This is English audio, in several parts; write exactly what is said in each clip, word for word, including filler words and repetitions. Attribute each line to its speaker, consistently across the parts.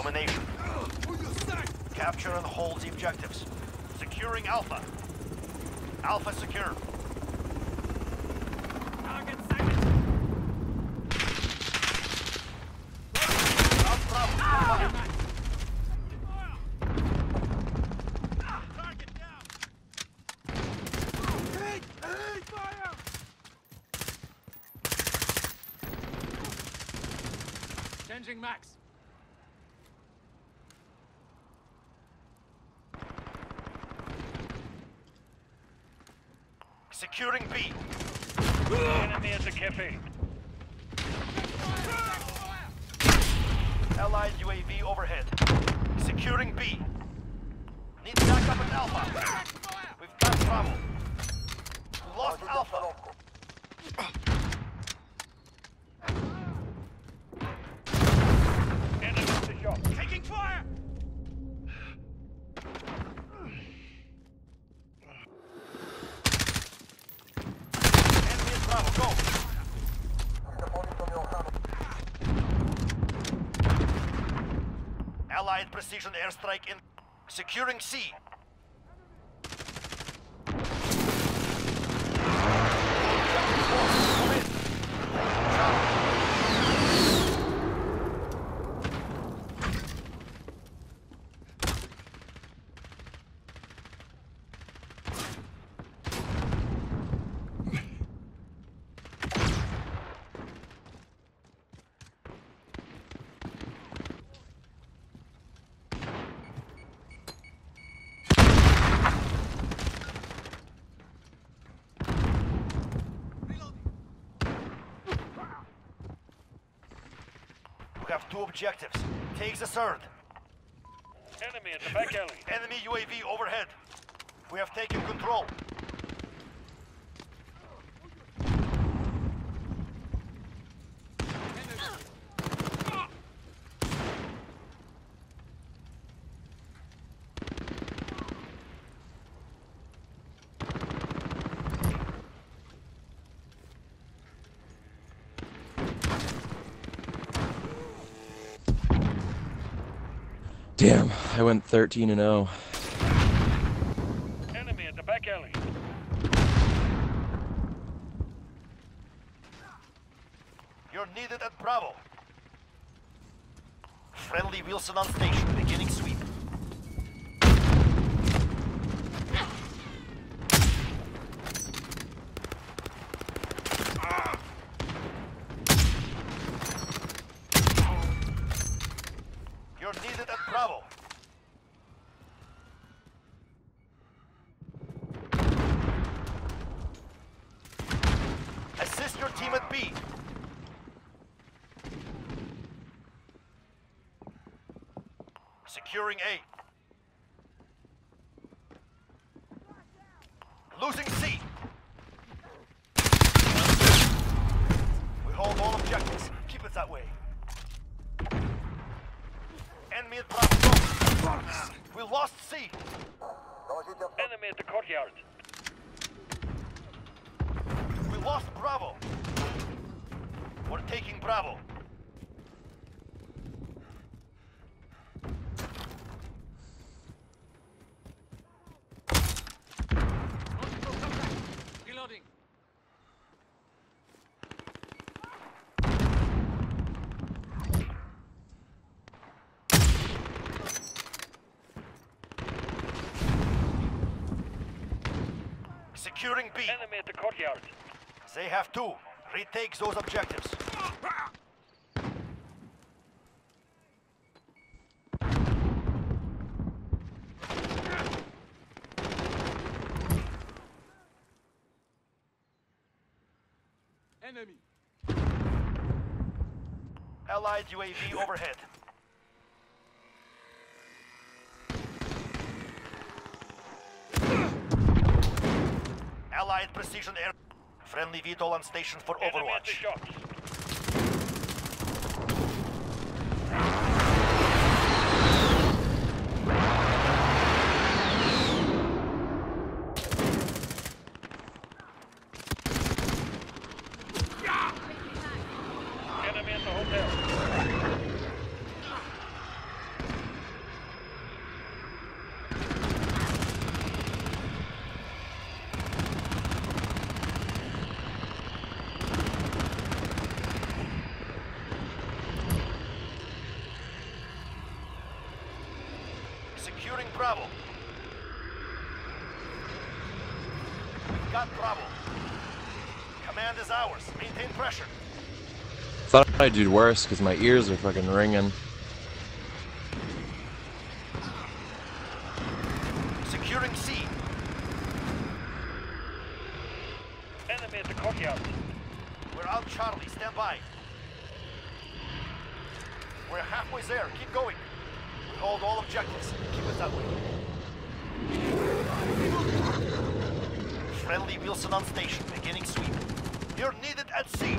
Speaker 1: Domination. Capture and hold the objectives. Securing Alpha. Alpha secure.
Speaker 2: Target sighted.
Speaker 1: Up Bravo. Fire.
Speaker 2: Target down. Hit! Hit! Fire! Changing max.
Speaker 1: Securing B.
Speaker 3: Enemy at the cafe.
Speaker 1: Allied U A V overhead. Securing B. Need backup at Alpha. We've got Bravo. We lost Alpha.
Speaker 3: Enemy at the shop.
Speaker 2: Taking fire!
Speaker 1: Enemy at Bravo. Go. Allied precision airstrike in. Securing C. Come in. We have two objectives. Take the third.
Speaker 3: Enemy at the back alley.
Speaker 1: Enemy U A V overhead. We have taken control.
Speaker 4: Damn, I went thirteen and oh.
Speaker 3: Enemy at the back alley.
Speaker 1: You're needed at Bravo. Friendly Wilson on station, beginning sweep. You're needed at Bravo. Assist your team at B. Securing A. Losing C. We hold all objectives. Keep it that way. Enemy at Bravo. We lost C.
Speaker 3: Enemy at the courtyard.
Speaker 1: We lost Bravo. We're taking Bravo.
Speaker 2: Reloading.
Speaker 1: Securing B.
Speaker 3: Enemy at the courtyard.
Speaker 1: They have two. Retake those objectives.
Speaker 2: Enemy.
Speaker 1: Allied U A V overhead. Allied precision air. Friendly V TOL on station for
Speaker 3: Enemy at the
Speaker 1: Overwatch.
Speaker 3: shops. Enemy at the hotel.
Speaker 1: Bravo. We've got Bravo. Command is ours. Maintain pressure.
Speaker 4: Thought I'd do worse because my ears are fucking ringing.
Speaker 1: Securing C.
Speaker 3: Enemy at the courtyard.
Speaker 1: We're on Charlie. Stand by. We're halfway there. Keep going. We hold all objectives. Keep it that way. Friendly Wilson on station. Beginning sweep. You're needed at sea.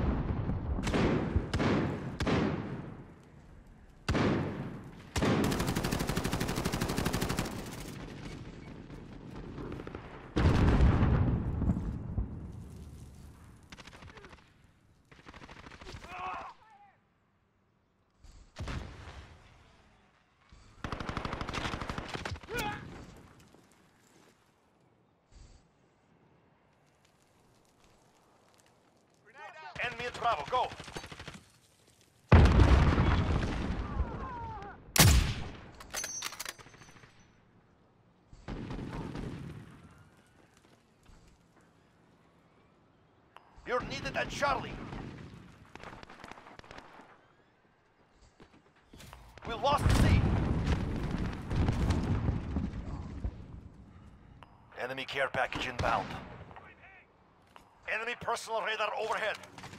Speaker 1: Enemy at Bravo, go! You're needed at Charlie. We lost the sea. Enemy care package inbound. Enemy personal radar overhead.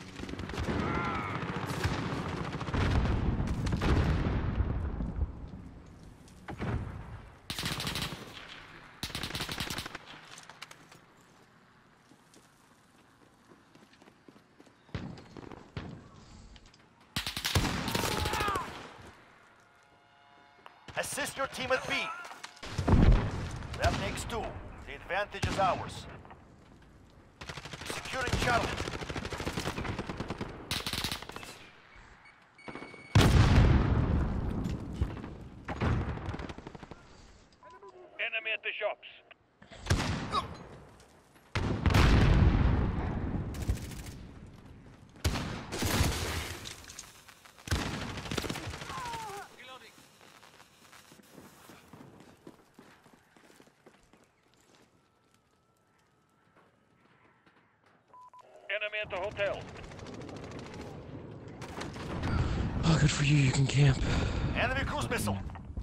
Speaker 1: Assist your team at B. That makes two. The advantage is ours. Securing Charlie.
Speaker 3: Enemy at the shops. Enemy at the hotel.
Speaker 4: Oh, good for you, you can camp.
Speaker 1: Enemy cruise missile.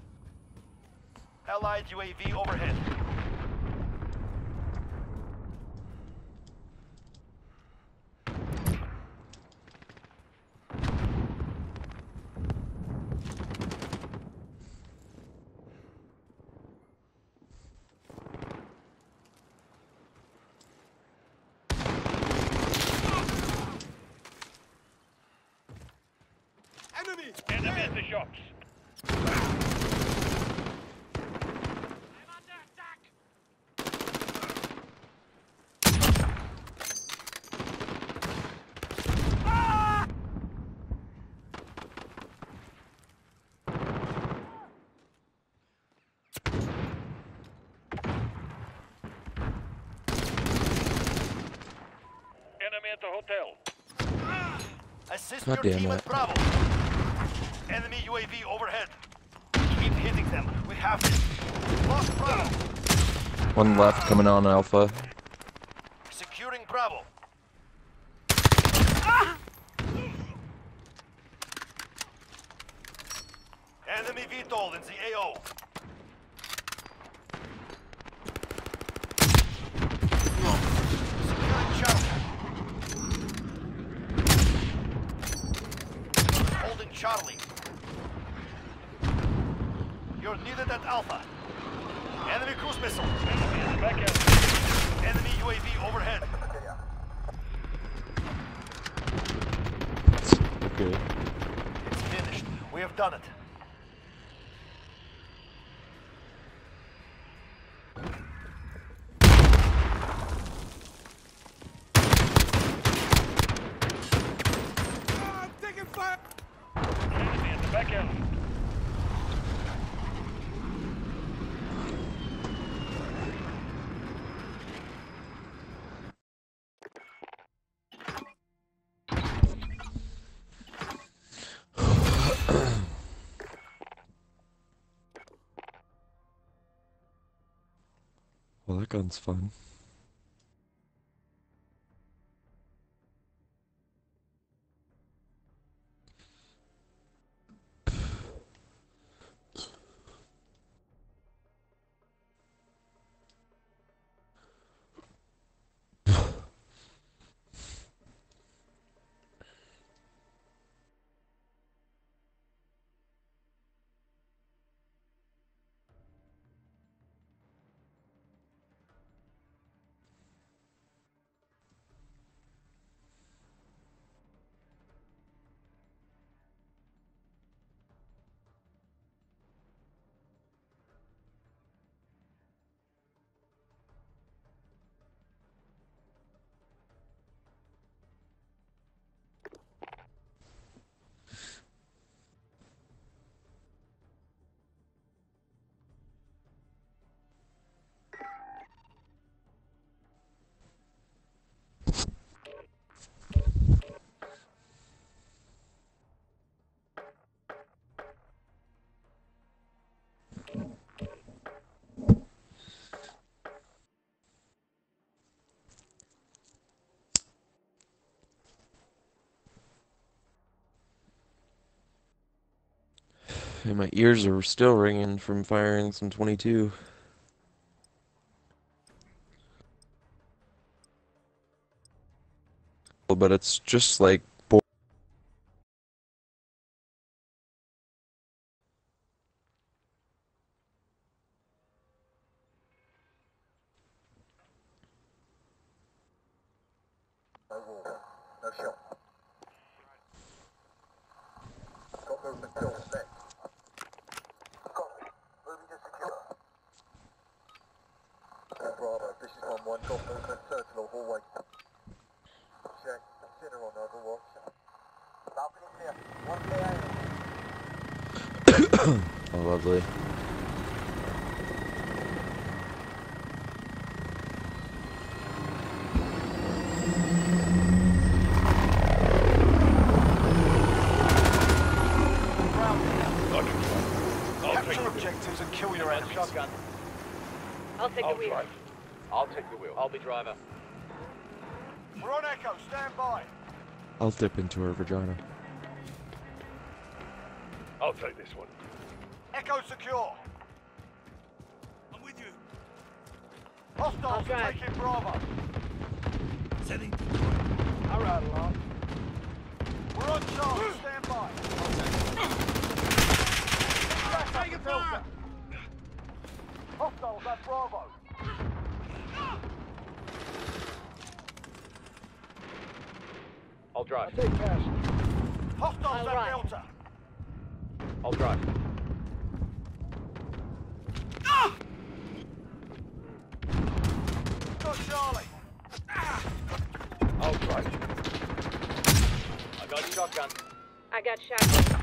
Speaker 1: Allied U A V overhead.
Speaker 2: Enemy!
Speaker 3: Enemy at the shops.
Speaker 2: I'm under attack!
Speaker 3: Enemy at the hotel.
Speaker 1: Assist
Speaker 4: God
Speaker 1: your
Speaker 4: damn
Speaker 1: team
Speaker 4: it.
Speaker 1: at Bravo. Enemy U A V overhead. Keep hitting them. We have it. Lost Bravo.
Speaker 4: One left coming on Alpha.
Speaker 1: Securing Bravo. Enemy V TOL in the A O. Securing Charlie. Holding Charlie. You're needed at Alpha. Enemy cruise missile.
Speaker 3: Enemy at the back alley.
Speaker 1: Enemy U A V overhead.
Speaker 4: Okay.
Speaker 1: It's finished. We have done it.
Speaker 2: Ah, I'm taking fire!
Speaker 3: Enemy at the back alley.
Speaker 4: Shotgun's fun. And my ears are still ringing from firing some twenty-two. But it's just like bo-
Speaker 5: No war. No shot. Got movement till set. Copy. Moving to secure. Uh, Bravo, this is one one. Got movement, Sentinel, hallway. Check. Center on overwatch. Balcony clear. One K A.
Speaker 4: oh, lovely.
Speaker 1: Capture objectives and kill your enemies.
Speaker 6: Shotgun.
Speaker 7: I'll take
Speaker 6: I'll
Speaker 7: the wheel.
Speaker 6: drive. I'll take the wheel. I'll be driver.
Speaker 1: We're on Echo, stand by.
Speaker 4: I'll dip into her vagina.
Speaker 3: I'll take this one.
Speaker 1: Echo secure.
Speaker 2: I'm with you.
Speaker 7: I'll
Speaker 1: Hostiles
Speaker 7: drive.
Speaker 1: are taking Bravo.
Speaker 2: Sending.
Speaker 1: All right, along. We're on Charlie, stand by. Back up the Delta. Hostiles at Bravo.
Speaker 6: I'll drive.
Speaker 1: Hostiles
Speaker 7: All
Speaker 1: at
Speaker 7: right.
Speaker 1: Delta.
Speaker 6: I'll drive.
Speaker 1: Got Charlie.
Speaker 6: I'll drive. I got shotgun.
Speaker 7: I got shotgun.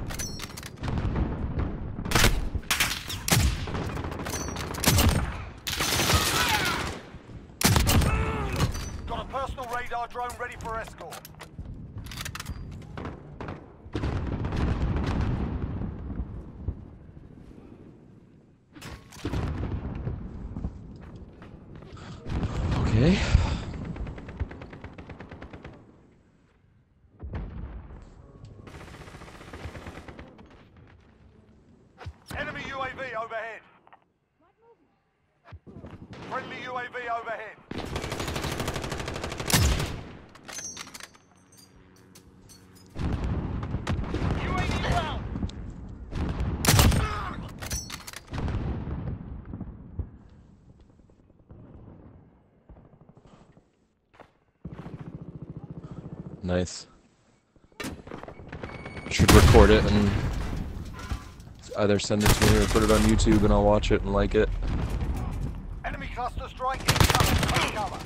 Speaker 1: Got a personal radar drone ready for escort.
Speaker 4: Okay.
Speaker 1: Enemy U A V overhead. Friendly U A V overhead. U A V down.
Speaker 4: Nice. Should record it and either send it to me or put it on YouTube and I'll watch it and like it.
Speaker 1: Enemy cluster strike incoming. Take cover.